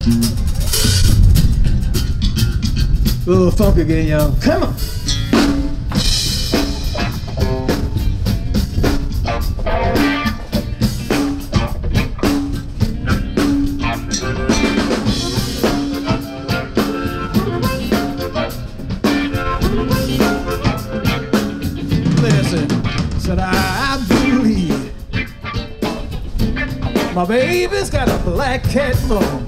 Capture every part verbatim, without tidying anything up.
A little funk again, y'all. Come on. Listen, said I believe my baby's got a black cat bone.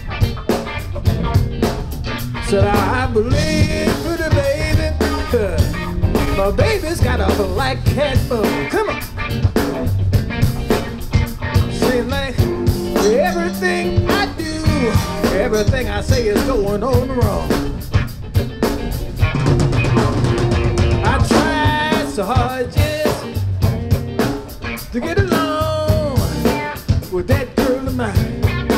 Said I believe for the baby, uh, my baby's got a black cat bone. Come on. Seems like everything I do, everything I say is going on wrong. I tried so hard just to get along with that girl of mine.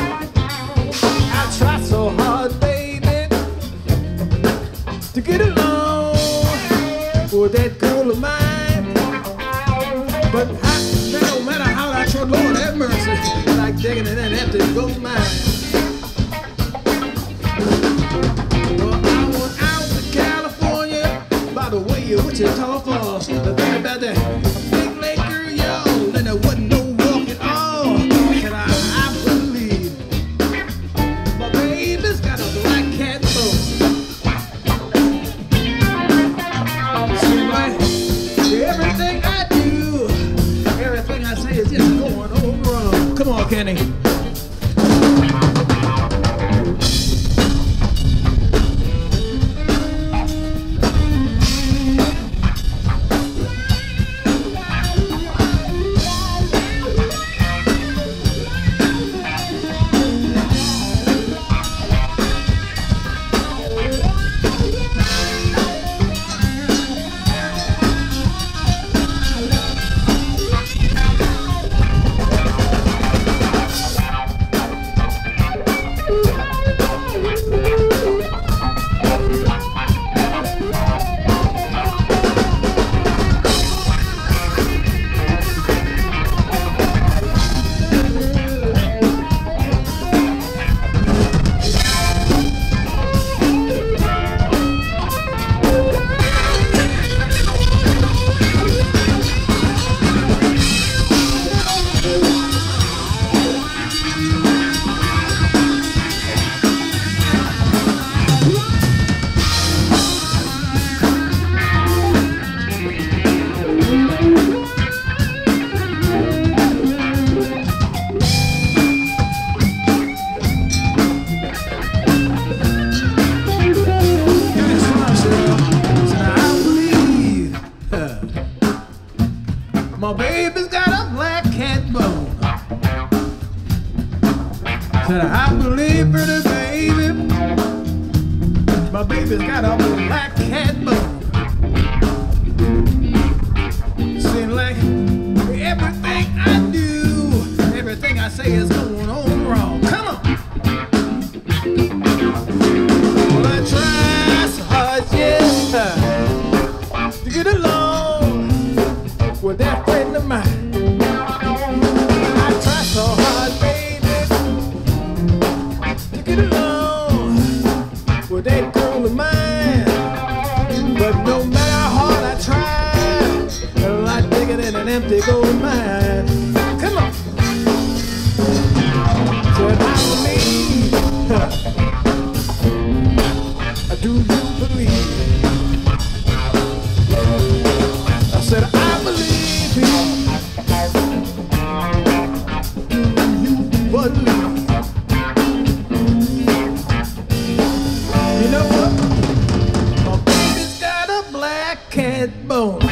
I tried so hard, baby, to get along with that girl of mine. But I, no matter how I try, Lord have mercy, like digging in that empty gold mine. Well, I went out to California by the way of Wichita Falls. The thing about that big lake girl, yo, then there wasn't no walk at all. And I, I believe my baby's got a black cat bone. Seems like everything I do, everything I say is just going on wrong. Come on, Kenny. My baby's got a black cat bone. Said I believe pretty baby, my baby's got a black cat bone. Seems like everything I do, everything I say is going on wrong. Come on. Well, I try so hard, yeah, to get along with that friend of mine. I try so hard, baby, to get along with that girl of mine. But no matter how hard I try, I'm like digging in an empty gold mine. Come on. Said I believe, I do you believe. I said I believe you. Do you believe? You know what? My baby's got a black cat bone.